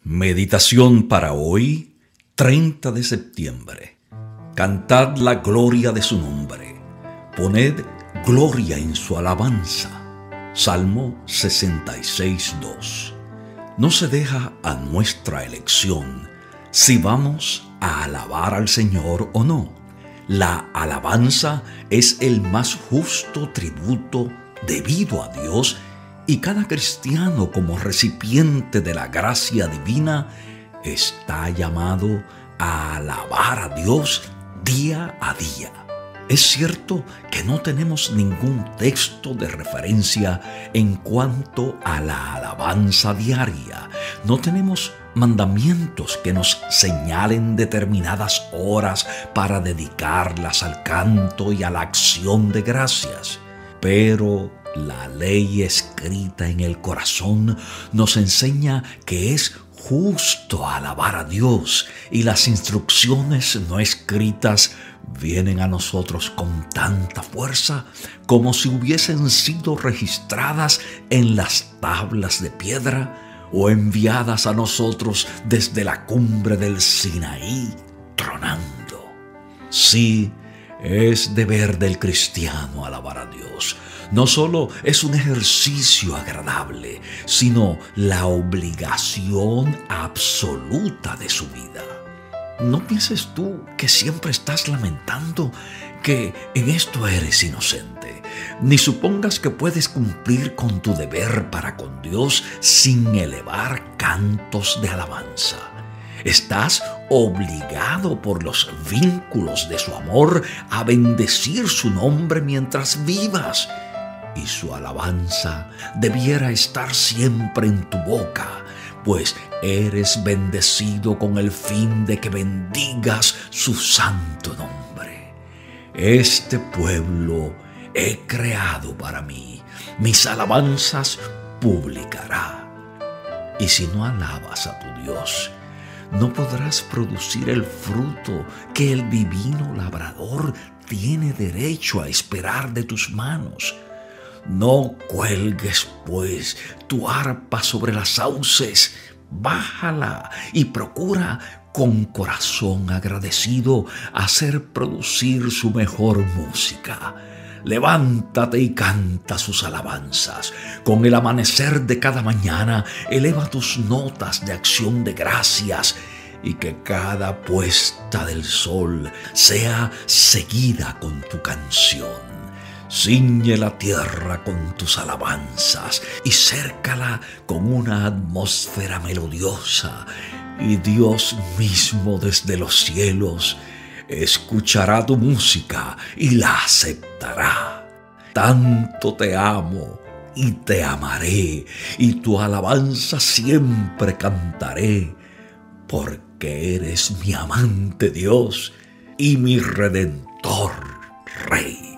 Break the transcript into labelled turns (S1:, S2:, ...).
S1: Meditación para hoy, 30 de septiembre. Cantad la gloria de su nombre. Poned gloria en su alabanza. Salmo 66:2. No se deja a nuestra elección si vamos a alabar al Señor o no. La alabanza es el más justo tributo debido a Dios, y cada cristiano, como recipiente de la gracia divina, está llamado a alabar a Dios día a día. Es cierto que no tenemos ningún texto de referencia en cuanto a la alabanza diaria. No tenemos mandamientos que nos señalen determinadas horas para dedicarlas al canto y a la acción de gracias. Pero la ley escrita en el corazón nos enseña que es justo alabar a Dios, y las instrucciones no escritas vienen a nosotros con tanta fuerza como si hubiesen sido registradas en las tablas de piedra o enviadas a nosotros desde la cumbre del Sinaí tronando. Sí, es deber del cristiano alabar a Dios. No solo es un ejercicio agradable, sino la obligación absoluta de su vida. No pienses tú que siempre estás lamentando que en esto eres inocente, ni supongas que puedes cumplir con tu deber para con Dios sin elevar cantos de alabanza. Estás obligado por los vínculos de su amor a bendecir su nombre mientras vivas, y su alabanza debiera estar siempre en tu boca, pues eres bendecido con el fin de que bendigas su santo nombre. Este pueblo he creado para mí, mis alabanzas publicará. Y si no alabas a tu Dios, no podrás producir el fruto que el divino labrador tiene derecho a esperar de tus manos. No cuelgues, pues, tu arpa sobre las sauces. Bájala y procura con corazón agradecido hacer producir su mejor música. Levántate y canta sus alabanzas. Con el amanecer de cada mañana, eleva tus notas de acción de gracias, y que cada puesta del sol sea seguida con tu canción. Ciñe la tierra con tus alabanzas y cércala con una atmósfera melodiosa, y Dios mismo desde los cielos escuchará tu música y la aceptará. Tanto te amo y te amaré, y tu alabanza siempre cantaré, porque eres mi amante Dios y mi Redentor Rey.